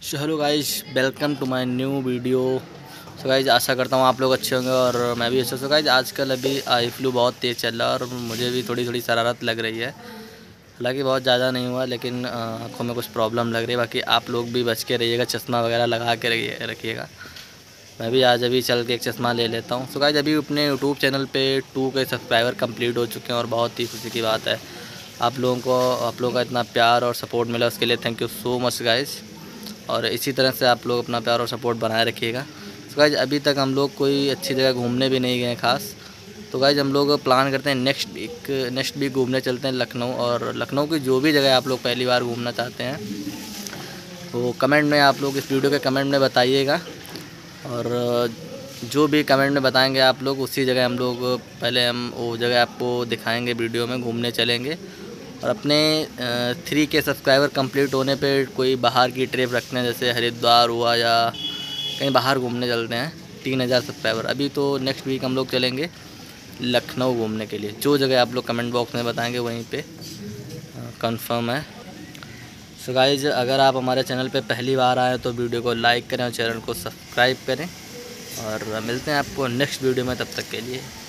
Hello guys, welcome to my new video. So guys, आशा करता हूँ आप लोग अच्छे होंगे और मैं भी अच्छा। सो गाइस, आजकल अभी आई फ्लू बहुत तेज़ चल रहा है और मुझे भी थोड़ी थोड़ी शरारत लग रही है। हालांकि बहुत ज़्यादा नहीं हुआ, लेकिन आँखों में कुछ प्रॉब्लम लग रही है। बाकी आप लोग भी बच के रहिएगा, चश्मा वगैरह लगा के रखिएगा। मैं भी आज अभी चल के एक चश्मा ले लेता हूँ। सो गाइस, अभी अपने यूट्यूब चैनल पर 2 के सब्सक्राइबर कंप्लीट हो चुके हैं और बहुत ही खुशी की बात है। आप लोगों का इतना प्यार और सपोर्ट मिला, उसके लिए thank you so much guys. और इसी तरह से आप लोग अपना प्यार और सपोर्ट बनाए रखिएगा। तो गाइज, अभी तक हम लोग कोई अच्छी जगह घूमने भी नहीं गए खास। तो गाइज, हम लोग प्लान करते हैं नेक्स्ट वीक घूमने चलते हैं लखनऊ। और लखनऊ की जो भी जगह आप लोग पहली बार घूमना चाहते हैं तो कमेंट में आप लोग इस वीडियो के कमेंट में बताइएगा। और जो भी कमेंट में बताएंगे आप लोग, उसी जगह हम लोग पहले हम वो जगह आपको दिखाएंगे, वीडियो में घूमने चलेंगे। और अपने 3 के सब्सक्राइबर कंप्लीट होने पे कोई बाहर की ट्रिप रखते हैं, जैसे हरिद्वार हुआ या कहीं बाहर घूमने चलते हैं। 3000 सब्सक्राइबर अभी तो नेक्स्ट वीक हम लोग चलेंगे लखनऊ घूमने के लिए। जो जगह आप लोग कमेंट बॉक्स में बताएंगे वहीं पे कंफर्म है। सो गाइज, अगर आप हमारे चैनल पे पहली बार आए तो वीडियो को लाइक करें और चैनल को सब्सक्राइब करें। और मिलते हैं आपको नेक्स्ट वीडियो में, तब तक के लिए।